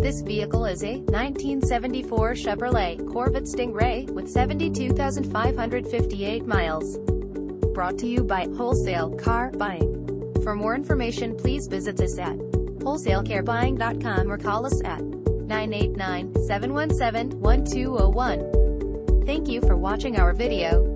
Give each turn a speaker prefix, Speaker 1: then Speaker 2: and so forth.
Speaker 1: This vehicle is a 1974 Chevrolet Corvette Stingray with 72,558 miles. Brought to you by Wholesale Car Buying. For more information, please visit us at wholesalecarebuying.com or call us at 989-717-1201. Thank you for watching our video.